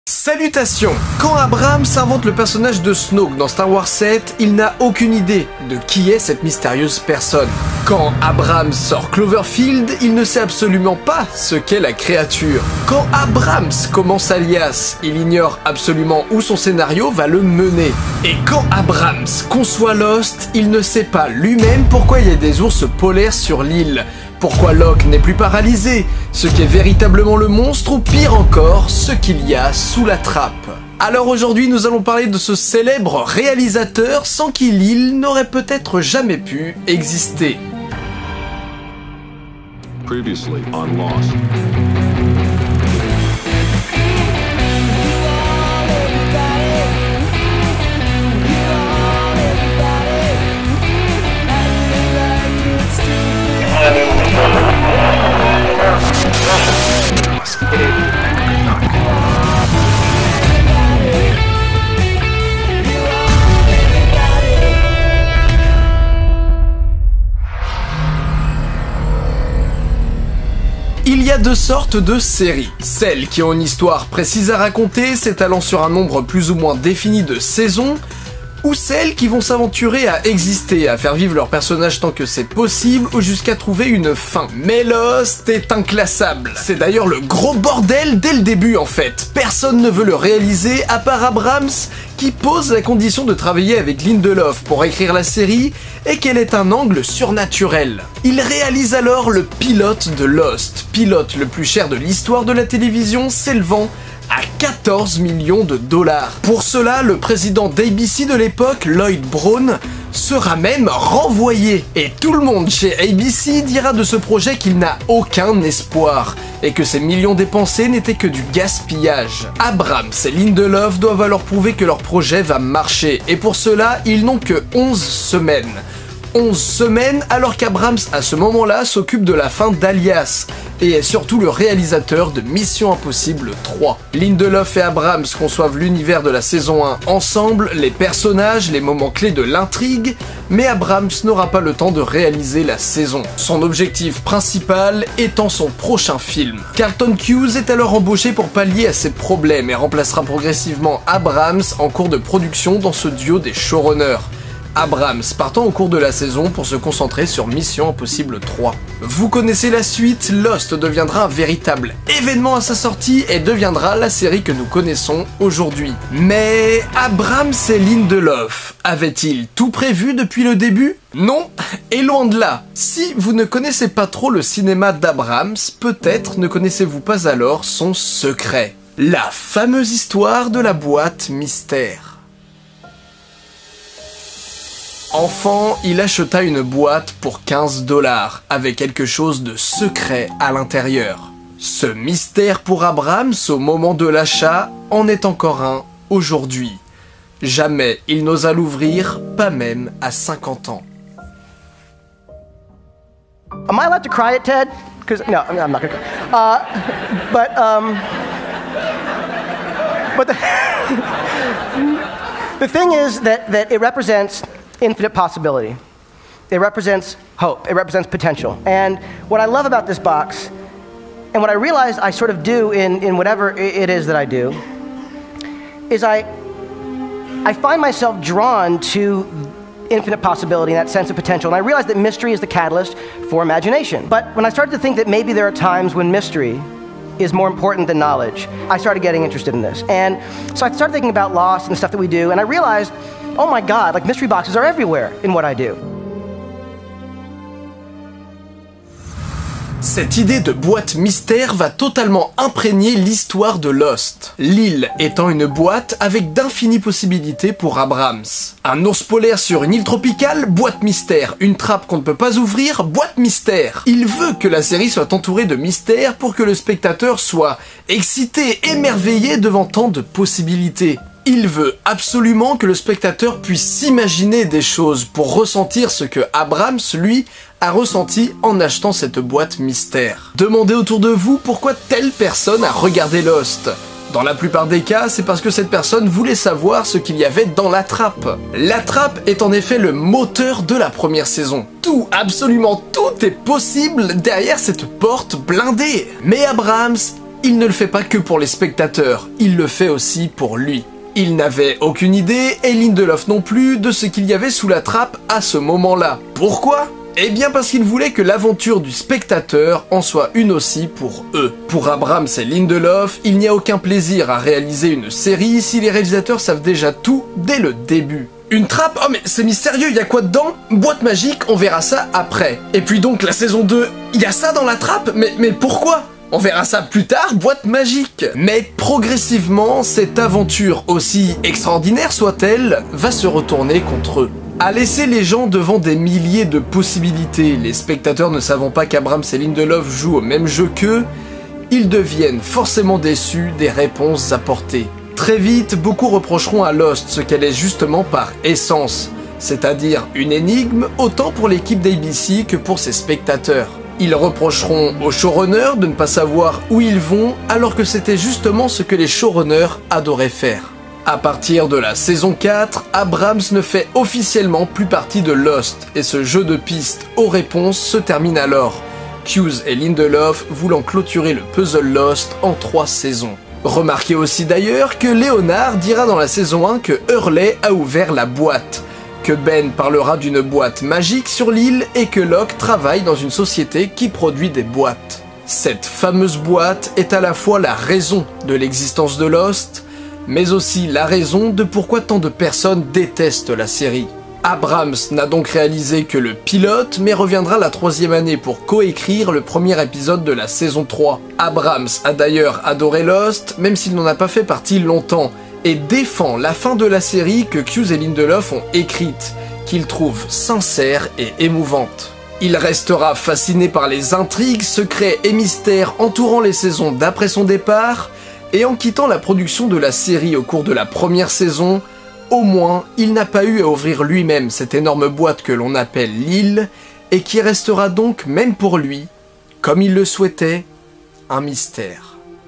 Salutations! Quand Abrams invente le personnage de Snoke dans Star Wars 7, il n'a aucune idée de qui est cette mystérieuse personne. Quand Abrams sort Cloverfield, il ne sait absolument pas ce qu'est la créature. Quand Abrams commence Alias, il ignore absolument où son scénario va le mener. Et quand Abrams conçoit Lost, il ne sait pas lui-même pourquoi il y a des ours polaires sur l'île. Pourquoi Locke n'est plus paralysé, ce qu'est véritablement le monstre, ou pire encore, ce qu'il y a sous la trappe. Alors aujourd'hui, nous allons parler de ce célèbre réalisateur sans qui l'île n'aurait peut-être jamais pu exister. Previously on Lost. Il y a deux sortes de séries. Celles qui ont une histoire précise à raconter, s'étalant sur un nombre plus ou moins défini de saisons, ou celles qui vont s'aventurer à exister, à faire vivre leurs personnages tant que c'est possible, ou jusqu'à trouver une fin. Mais Lost est inclassable. C'est d'ailleurs le gros bordel dès le début en fait. Personne ne veut le réaliser à part Abrams, qui pose la condition de travailler avec Lindelof pour écrire la série, et qu'elle ait un angle surnaturel. Il réalise alors le pilote de Lost, pilote le plus cher de l'histoire de la télévision, s'élevant à 14 millions de dollars. Pour cela, le président d'ABC de l'époque, Lloyd Brown, sera même renvoyé. Et tout le monde chez ABC dira de ce projet qu'il n'a aucun espoir, et que ces millions dépensés n'étaient que du gaspillage. Abrams et Lindelof doivent alors prouver que leur projet va marcher, et pour cela, ils n'ont que 11 semaines. 11 semaines alors qu'Abrams à ce moment-là s'occupe de la fin d'Alias et est surtout le réalisateur de Mission Impossible 3. Lindelof et Abrams conçoivent l'univers de la saison 1 ensemble, les personnages, les moments clés de l'intrigue, mais Abrams n'aura pas le temps de réaliser la saison. Son objectif principal étant son prochain film. Carlton Cuse est alors embauché pour pallier à ses problèmes et remplacera progressivement Abrams en cours de production dans ce duo des showrunners. Abrams partant au cours de la saison pour se concentrer sur Mission Impossible 3. Vous connaissez la suite, Lost deviendra un véritable événement à sa sortie et deviendra la série que nous connaissons aujourd'hui. Mais Abrams et Lindelof avaient-ils tout prévu depuis le début? Non, et loin de là. Si vous ne connaissez pas trop le cinéma d'Abrams, peut-être ne connaissez-vous pas alors son secret. La fameuse histoire de la boîte mystère. Enfant, il acheta une boîte pour 15 $, avec quelque chose de secret à l'intérieur. Ce mystère pour Abrams au moment de l'achat en est encore un aujourd'hui. Jamais il n'osa l'ouvrir, pas même à 50 ans. Am I allowed to cry at TED? Because no, I'm not gonna cry. But the thing is that it represents infinite possibility. It represents hope. It represents potential. And what I love about this box, and what I realize I sort of do in whatever it is that I do, is I find myself drawn to infinite possibility and that sense of potential. And I realize that mystery is the catalyst for imagination. But when I started to think that maybe there are times when mystery is more important than knowledge, I started getting interested in this. And so I started thinking about Lost and the stuff that we do, and I realized, oh my God, like mystery boxes are everywhere in what I do. Cette idée de boîte mystère va totalement imprégner l'histoire de Lost. L'île étant une boîte avec d'infinies possibilités pour Abrams. Un ours polaire sur une île tropicale, boîte mystère. Une trappe qu'on ne peut pas ouvrir, boîte mystère. Il veut que la série soit entourée de mystères pour que le spectateur soit excité, émerveillé devant tant de possibilités. Il veut absolument que le spectateur puisse s'imaginer des choses pour ressentir ce que Abrams, lui, a ressenti en achetant cette boîte mystère. Demandez autour de vous pourquoi telle personne a regardé Lost. Dans la plupart des cas, c'est parce que cette personne voulait savoir ce qu'il y avait dans la trappe. La trappe est en effet le moteur de la première saison. Tout, absolument tout est possible derrière cette porte blindée. Mais Abrams il ne le fait pas que pour les spectateurs, il le fait aussi pour lui. Il n'avait aucune idée, et Lindelof non plus, de ce qu'il y avait sous la trappe à ce moment-là. Pourquoi ? Eh bien parce qu'il voulait que l'aventure du spectateur en soit une aussi pour eux. Pour Abrams et Lindelof, il n'y a aucun plaisir à réaliser une série si les réalisateurs savent déjà tout dès le début. Une trappe? Oh mais c'est mystérieux, il y a quoi dedans? Boîte magique, on verra ça après. Et puis donc la saison 2, il y a ça dans la trappe? Mais pourquoi? On verra ça plus tard, boîte magique. Mais progressivement, cette aventure, aussi extraordinaire soit-elle, va se retourner contre eux. À laisser les gens devant des milliers de possibilités, les spectateurs ne savant pas qu'Abrams et Lindelof jouent au même jeu qu'eux, ils deviennent forcément déçus des réponses apportées. Très vite, beaucoup reprocheront à Lost ce qu'elle est justement par essence, c'est-à-dire une énigme autant pour l'équipe d'ABC que pour ses spectateurs. Ils reprocheront aux showrunners de ne pas savoir où ils vont alors que c'était justement ce que les showrunners adoraient faire. À partir de la saison 4, Abrams ne fait officiellement plus partie de Lost et ce jeu de pistes aux réponses se termine alors, Hughes et Lindelof voulant clôturer le puzzle Lost en 3 saisons. Remarquez aussi d'ailleurs que Leonard dira dans la saison 1 que Hurley a ouvert la boîte, que Ben parlera d'une boîte magique sur l'île et que Locke travaille dans une société qui produit des boîtes. Cette fameuse boîte est à la fois la raison de l'existence de Lost, mais aussi la raison de pourquoi tant de personnes détestent la série. Abrams n'a donc réalisé que le pilote, mais reviendra la 3e année pour coécrire le premier épisode de la saison 3. Abrams a d'ailleurs adoré Lost, même s'il n'en a pas fait partie longtemps, et défend la fin de la série que Hughes et Lindelof ont écrite, qu'il trouve sincère et émouvante. Il restera fasciné par les intrigues, secrets et mystères entourant les saisons d'après son départ, et en quittant la production de la série au cours de la première saison, au moins il n'a pas eu à ouvrir lui-même cette énorme boîte que l'on appelle l'île, et qui restera donc, même pour lui, comme il le souhaitait, un mystère.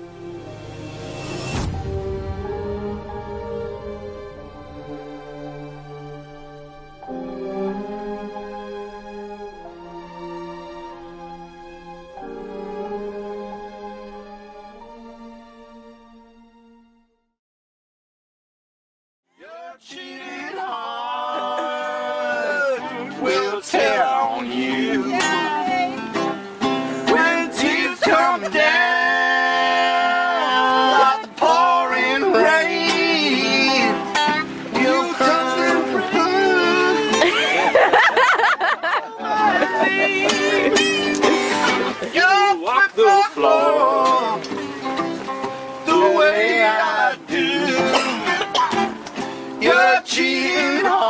Cheating heart will tear on you when tears come down like the pouring rain. You come you walk the floor the way I do. You're cheating hard.